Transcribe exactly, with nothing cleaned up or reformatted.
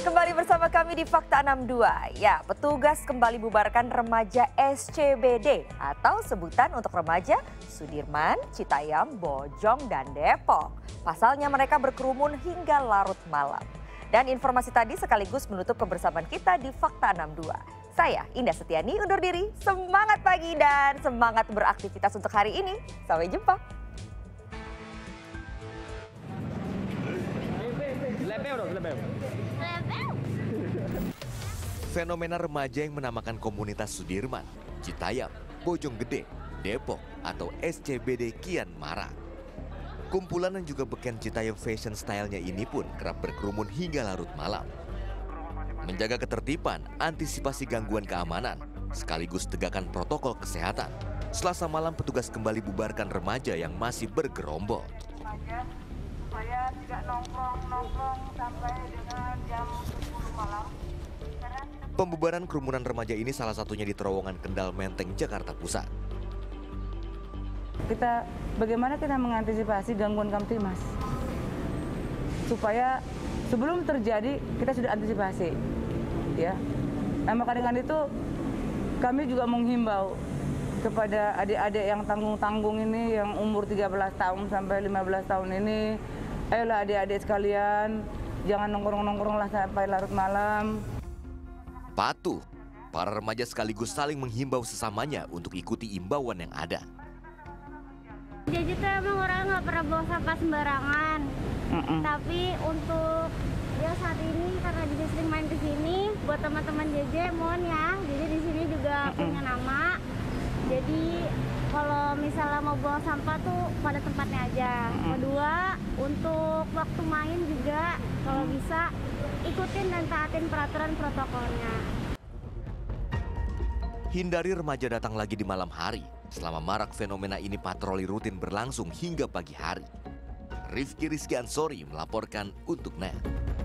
Kembali bersama kami di Fakta enam puluh dua. Ya, petugas kembali bubarkan remaja S C B D atau sebutan untuk remaja Sudirman, Citayam, Bojong, dan Depok. Pasalnya mereka berkerumun hingga larut malam. Dan informasi tadi sekaligus menutup kebersamaan kita di Fakta enam puluh dua. Saya Indah Setiani undur diri, semangat pagi dan semangat beraktivitas untuk hari ini. Sampai jumpa. Fenomena remaja yang menamakan komunitas Sudirman, Citayam, Bojonggede, Depok atau S C B D kian marak. Kumpulan yang juga beken Citayam fashion style-nya ini pun kerap berkerumun hingga larut malam. Menjaga ketertiban, antisipasi gangguan keamanan, sekaligus tegakkan protokol kesehatan. Selasa malam petugas kembali bubarkan remaja yang masih bergerombol. Supaya tidak nongkrong-nongkrong sampai dengan jam sepuluh malam. Pembubaran kerumunan remaja ini salah satunya di terowongan Kendal Menteng, Jakarta Pusat. Kita bagaimana kita mengantisipasi gangguan Kamtimas supaya sebelum terjadi kita sudah antisipasi, ya. Nah, maka dengan itu kami juga menghimbau kepada adik-adik yang tanggung-tanggung ini, yang umur tiga belas tahun sampai lima belas tahun ini, ayolah adik-adik sekalian, jangan nongkrong-nongkrong lah sampai larut malam. Patuh, para remaja sekaligus saling menghimbau sesamanya untuk ikuti imbauan yang ada. Jadi tuh emang orang nggak pernah buang sampah sembarangan. Mm-mm. Tapi untuk ya saat ini karena Jeje sering main ke sini, buat teman-teman Jeje mohon ya, Jeje di sini juga Mm-mm. punya nama. Jadi kalau misalnya mau buang sampah tuh pada tempatnya aja. Mm-mm. Kedua, untuk waktu main juga kalau bisa ikutin dan taatin peraturan protokolnya. Hindari remaja datang lagi di malam hari. Selama marak fenomena ini patroli rutin berlangsung hingga pagi hari. Rifki Rizky Ansori melaporkan untuk N E T.